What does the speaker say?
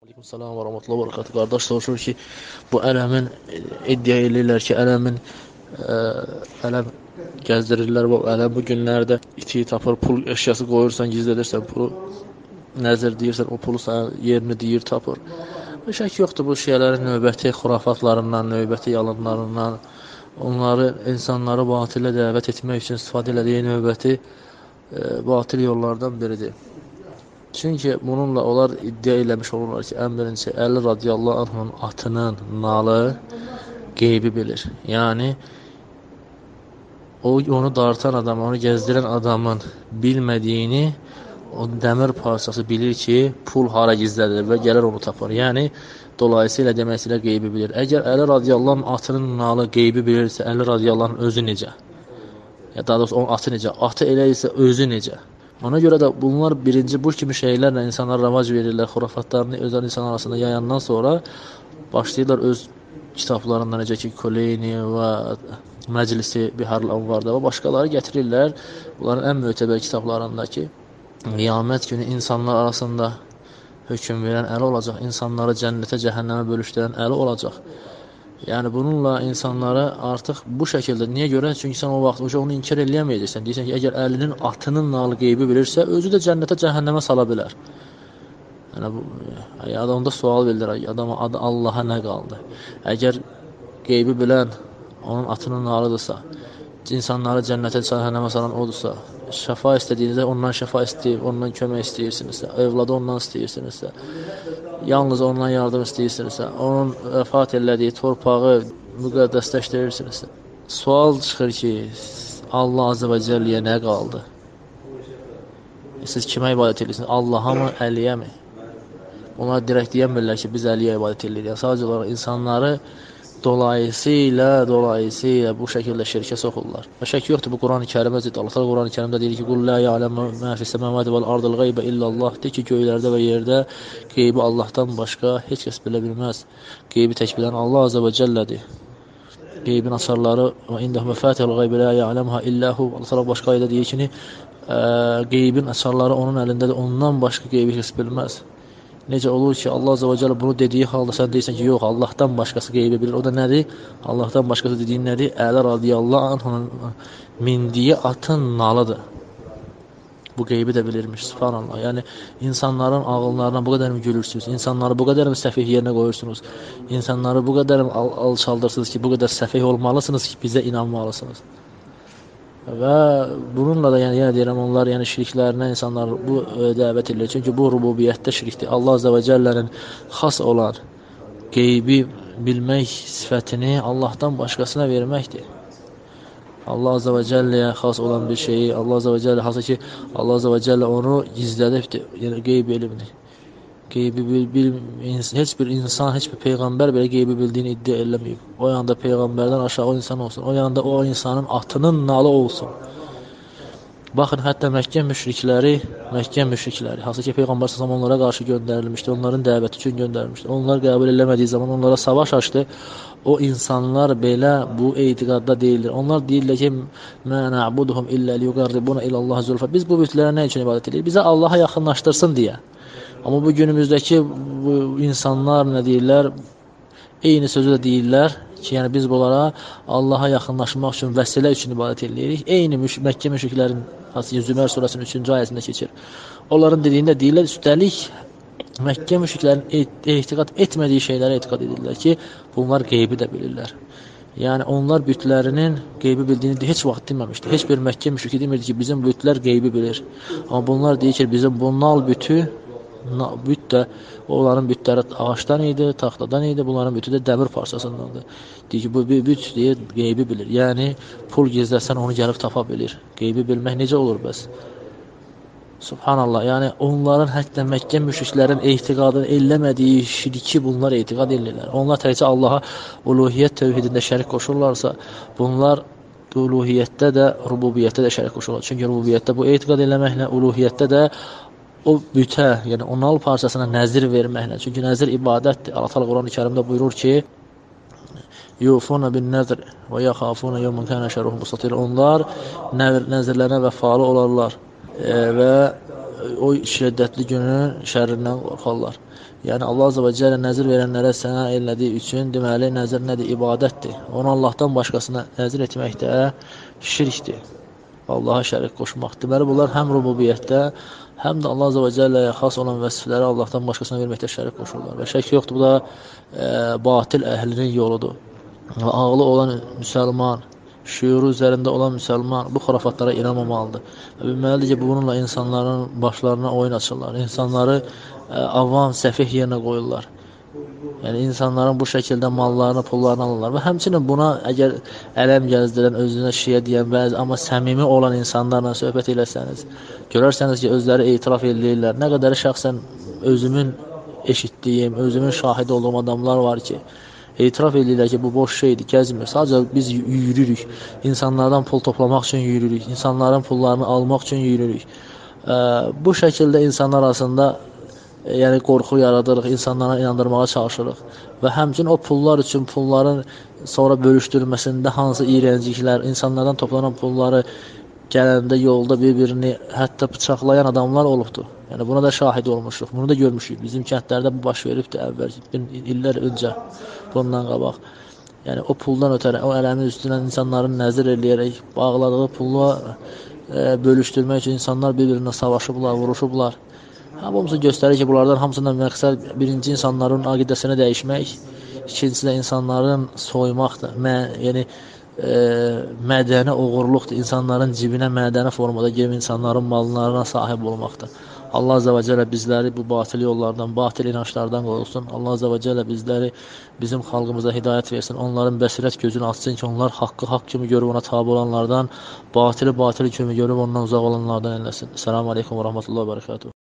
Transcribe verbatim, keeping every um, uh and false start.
Aleykümselam və rahmetullah və barakatuhu. Qardaş soruşur ki, bu ələmin e, iddia edirlər ki, ələmin ə, ələm gəzdirirlər. Bu ələm bu günlərdə iti tapır, pul əşyası qoyursan, gizlədirsən pulu, nəzir deyirsən, o pulu sənin yerini deyir, tapır. Və şək yoxdur bu şeylərin növbəti xurafatlarından, növbəti yalanlarından, onları insanları batilə dəvət etmək üçün istifadə elədiyi növbəti ə, batil yollardan biridir. Çünki bununla onlar iddia eləmiş olurlar ki, ən birinci Əli radiyallahu anh'ın atının nalı qeybi bilir. Yəni o onu dartan adam, onu gəzdirən adamın bilmədiyini o dəmir parçası bilir ki, pul hara gizlədir və gəlir onu tapar. Yəni dolayısıyla demək istəyirlər qeybi bilir. Əgər Əli radiyallahu anh atının nalı qeybi bilirsə, Əli radiyallahu anh özü necə? Ya daha doğrusu onun atı necə? Atı elə isə özü necə? Ona görə də bunlar birinci bu kimi şeylərlə insanlar ravac verirlər, xurafatlarını özəl insan arasında yayandan sonra başlayırlar öz kitablarında, necə ki Koleyni və Məclisi Biharul Anvarda və başqaları gətirirlər. Bunların ən mötəbər kitablarındakı qiyamət günü insanlar arasında hökm verən əli olacaq, insanları cənnətə, cəhənnəmə bölüşdürən əli olacaq. Yəni bununla insanları artıq bu şəkildə, niyə görə? Çünki sən o vaxt onu inkar eləyəməyəcəksən. Deyirsən ki, əgər əlinin atının nalı qeybi bilirsə, özü də cənnətə, cəhənnəmə sala bilər. Yəni bu adamda sual verir, adama adı Allaha nə qaldı? Əgər qeybi bilən onun atının nalıdırsa, insanları cənnətə, cəhənnəmə salan odursa, şəfa istədiyinizdə ondan şəfa istəyib, ondan kömək istəyirsinizsə, övladı ondan istəyirsinizsə, yalnız ondan yardım istəyirsinizsə, onun vəfat elədiyi torpağı müqəddəsləşdirirsinizsə, sual çıxır ki, Allah Azə və Cəlləyə nə qaldı? Siz kimə ibadət edirsiniz? Allaha mı, Əliyə mi? Onlar direkt deyəmirlər ki, biz Əliyə ibadət edirik. Yəni, sadəcə olaraq insanları dolayısıyla, dolayısıyla bu şəkildə şirkə soxurlar. Və şək yoxdur, bu Quran-ı Kərimə zid. Allah Quran-ı Kərimdə deyir ki, "Qul la ya'lamu ma fis semawati vel ardil gaybe illallah." De ki, göylərdə və yerdə qeybi Allahdan başqa heç kəs bilə bilməz. Qeybi tək bilən Allah Azə və Cəllədir. Qeybin açarları və indehu mafatihul gaybi la ya'lamuha illa hu. Allah başqa ayədə deyir ki, ə, qeybin açarları onun əlindədir. Ondan başqa qeybi heç bilməz. Necə olur ki, Allah Azə və Cəllə bunu dediyi halda sən deyirsən ki, yox, Allahdan başqası qeybi bilir. O da nədir? Allahdan başqası dediyin nədir? Əli radiyallahu anh'ın mindiyi atın nalıdır. Bu qeybi də bilirmiş, subhanallah. Yəni, insanların ağıllarına bu qədər mi gülürsünüz? İnsanları bu qədər mi səfih yerinə qoyursunuz? İnsanları bu qədər mi al alçaldırsınız ki, bu qədər səfih olmalısınız ki, bizə inanmalısınız? Və bununla da yəni, yəni deyirəm, onlar yəni şirklərinə insanlar bu ə, dəvət edilir. Çünki bu rububiyyətdə şirkdir. Allah Azə və Cəllənin xas olan qeybi bilmək sifətini Allahdan başqasına verməkdir. Allah Azə və Cəlləyə xas olan bir şeyi, Allah Azə və Cəllə, hansı ki, Allah Azə və Cəllə onu gizlədibdir, yəni qeyb elmini. Qeybi bil, bil, heç bir insan, heç bir peyğəmbər belə qeybi bildiyini iddia eləməyib. O yanda peyğəmbərdən aşağı insan olsun, o yanda o insanın atının nalı olsun. Baxın, hətta Məkkə müşrikləri, Məkkə müşrikləri, hansı ki, Peyğəmbər sallallahu onlara qarşı göndərilmişdi, onların dəvəti üçün göndərilmişdi. Onlar qəbul eləmədiyi zaman onlara savaş açdı. O insanlar belə bu etiqadda deyildir. Onlar deyirlər ki, "Mə na'buduhum illə liyuqarribuna ilallah zulfa." Biz bu bütlərə nə üçün ibadət edirik? Bizə Allaha yaxınlaşdırsın deyə. Amma bu günümüzdəki bu insanlar nə deyirlər? Eyni sözü də deyirlər ki, yəni biz bunlara Allaha yaxınlaşmaq üçün, vəsilə üçün ibadət edirik. Eyni müş Məkkə müşriklərin, hansı Zümər surəsinin üçüncü ayəsində keçir. Onların dediyində deyirlər, üstəlik Məkkə müşriklərin etiqad etmədiyi şeylərə etiqad edirlər ki, bunlar qeybi də bilirlər. Yəni onlar bütlərinin qeybi bildiyini heç vaxt deməmişdi. Heç bir Məkkə müşriki demirdi ki, bizim bütlər qeybi bilir. Amma bunlar deyir ki, bizim bu nal bütü, büt də onların bütləri ağaçdan idi, taxtadan idi, bunların bütü də dəmir parçasındandır. Deyir ki, bu büt deyir, qeybi bilir. Yəni pul gizləsən onu gəlib tapa bilir. Qeybi bilmək necə olur bəs? Subhanallah, yəni onların hətta Məkkə müşriklərin etiqadını eləmədiyi şirki bunlar etiqad edirlər. Onlar təkcə Allaha uluhiyyət tövhidində şərik qoşurlarsa, bunlar uluhiyyətdə də, rububiyyətdə də şərik qoşurlar. Çünki rububiyyətdə bu etiqad eləməklə, uluhiyyətdə də o bütə, yəni o nal parçasına nəzir verməklə. Çünki nəzir ibadətdir. Allah Teala Quran-ı Kərimdə buyurur ki, "Yufuna bin-nəzr və yaxafuna yawman kana şerruhu mustatir." Onlar nəzirlərinə vəfalı olarlar e, və o şiddətli günün şərrindən qorxarlar. Yəni Allah Azza və Cəllə nəzir verənlərə səna elədiyi üçün deməli nəzir nədir? İbadətdir. Onu Allahdan başqasına nəzir etmək də şirkdir. Allaha şərik qoşmaq. Deməli bunlar həm rububiyyətdə, həm də Allah Azza və Cəlləyə xas olan vəsifləri Allahdan başqasına verməkdə şərik qoşurlar. Və şək yoxdur, bu da e, batil əhlinin yoludur. Və ağlı olan müsəlman, şüuru üzərində olan müsəlman bu xurafatlara inanmamalıdır. Və bilməlidir ki, bununla insanların başlarına oyun açırlar. İnsanları ə, avam, səfih yerinə qoyurlar. Yəni insanların bu şəkildə mallarını, pullarını alırlar. Və həmçinin buna əgər ələm gəzdirən, özünə şiyə deyən bəzi, amma səmimi olan insanlarla söhbət eləsəniz, görərsəniz ki, özləri etiraf edirlər. Nə qədər şəxsən özümün eşitdiyim, özümün şahidi olduğum adamlar var ki, etiraf edirlər ki, bu boş şeydir, gəzmir. Sadəcə biz yürürük. İnsanlardan pul toplamaq üçün yürürük. İnsanların pullarını almaq üçün yürürük. Ə, bu şəkildə insanlar arasında ə, yəni qorxu yaradırıq, insanlara inandırmağa çalışırıq. Və həmçinin o pullar üçün pulların sonra bölüşdürülməsində hansı iyrəncliklər, insanlardan toplanan pulları gələndə yolda bir-birini hətta bıçaqlayan adamlar olubdur. Yəni buna da şahid olmuşuq, bunu da görmüşük. Bizim kəndlərdə bu baş veribdir əvvəl, illər öncə, bundan qabaq. Yəni o puldan ötərə, o ələmin üstündən insanların nəzir eləyərək bağladığı pulla e, bölüşdürmək üçün insanlar bir-birinə savaşıblar, vuruşublar. Hamısı göstərir ki, bunlardan hamısından məqsəd birinci insanların aqidəsini dəyişmək, ikincisi də insanların soymaqdır. Mə, yəni e, mədəni oğurluqdur. İnsanların cibinə mədəni formada girib insanların mallarına sahib olmaqdır. Allah Azza və Cəllə bizləri bu batil yollardan, batil inanclardan qorusun. Allah Azza və Cəllə bizləri, bizim xalqımıza hidayət versin. Onların bəsirət gözünü açsın ki, onlar haqqı haqq kimi görüb ona tabi olanlardan, batili batili kimi görüb ondan uzaq olanlardan eləsin. Selamun Aleyküm və Rahmetullah və Bərəkatuhu.